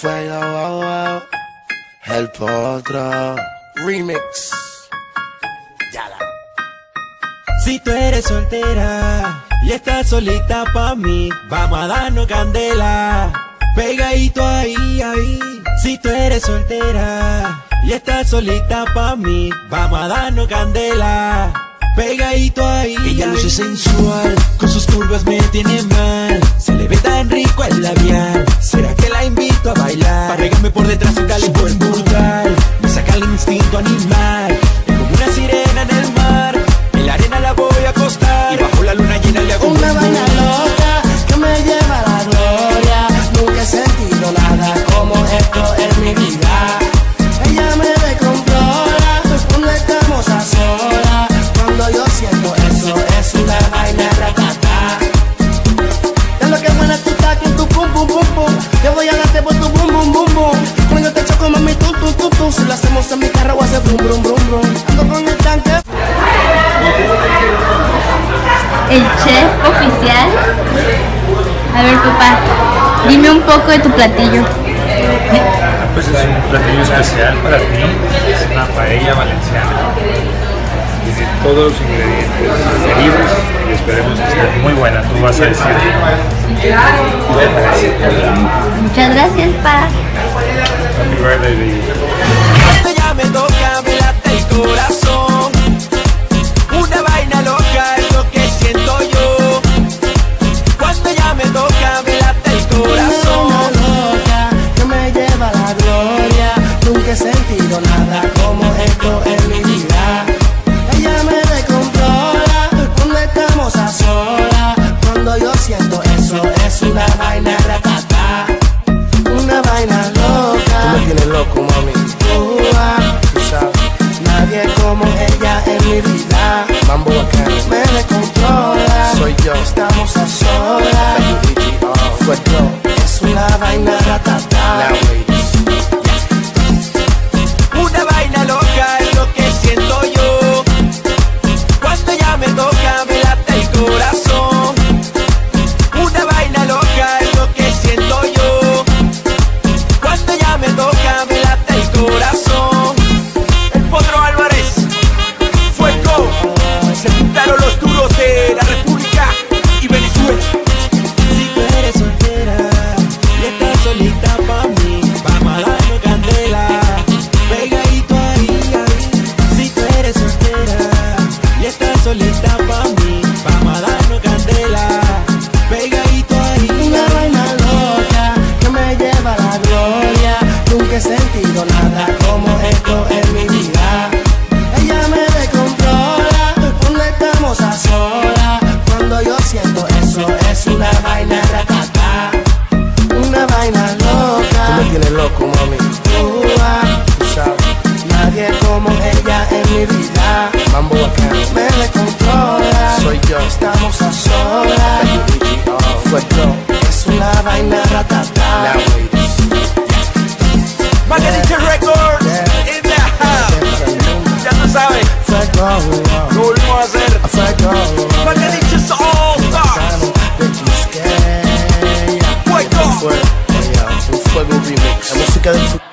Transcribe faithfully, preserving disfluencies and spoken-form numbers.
Fuego, wow, wow. El Potro Remix. Yala. Si tú eres soltera y estás solita pa' mí, vamos a darnos candela, pegadito ahí, ahí. Si tú eres soltera y estás solita pa' mí, vamos a darnos candela, pegadito ahí. Ella luce sensual, con sus curvas me tiene mal. Se le ve tan rico el labial. ¿Será que la invito a bailar? Pa' regarme por detrás y darle buen brutal. Me saca el instinto animal. Es como una sirena en el mar. En la arena la voy a acostar y bajo la luna llena le hago un Una vaina loca que me lleva a la gloria. Nunca he sentido nada como esto en mi vida. Ella me descontrola cuando estamos a solas. Cuando yo siento eso, es una vaina ratata. De lo que buena tú estás con tu pum pum pum pum. Yo voy a darte por tu bum bum bum bum. Cuando yo te choco mami tum tum tum tum. Si lo hacemos en mi carro voy a hacer brum brum brum brum. Ando con el tanque. El chef oficial. A ver, papá, dime un poco de tu platillo. Pues es un platillo especial para ti, es una paella valenciana. Tiene todos los ingredientes queridos y esperemos que esté muy buena. Tú vas a decir qué te parece. Muchas gracias, pa. Happy birthday, baby. Cuando ya me toca me late el corazón. Una vaina loca es lo que siento yo. Cuando ya me toca me late el corazón. Una loca que me lleva a la gloria. Nunca he sentido nada como esto en mi vida. Ella me descontrola cuando estamos a solas. Cuando yo siento eso, es una vaina ratata. Una vaina loca. Tú me tienes loco, mami. Uh, ah, tú sabes. Nadie como ella en mi vida. Mambo bacano. Me descontrola. Soy yo. Estamos a solas. Fuego. Es una vaina ratata. Una vaina loca es lo que siento yo. Cuando ya me toca me late el corazón. Una vaina loca es lo que siento yo. Cuando ya me toca me late el corazón. El Potro Álvarez, Fuego. Se juntaron los duros de la República y Venezuela. Si tú eres soltera y estás solita pa' mí, vamos a darnos candela, pegadito ahí, ahí. Si tú eres soltera y estás solita pa' mí, vamos a darnos candela, pegadito ahí. Una vaina loca que me lleva a la gloria. Nunca he sentido nada como esto en mi vida. Ella me descontrola cuando estamos a solas. Cuando yo siento eso, es una vaina ratata. Una vaina loca. Tú me tienes loco, mami. Uh, ah, tú sabes. Nadie como ella en mi vida. Mambo bacano. Me descontrola. Soy yo. Estamos a solas. Fuego. Es una vaina ratata. Margarita Records in the house. Ya tú sabes, Fuego. lo volvimos a hacer. Fuego. Margarita All Stars. Fuego. Fuego. Un fuego remix. La música del futuro.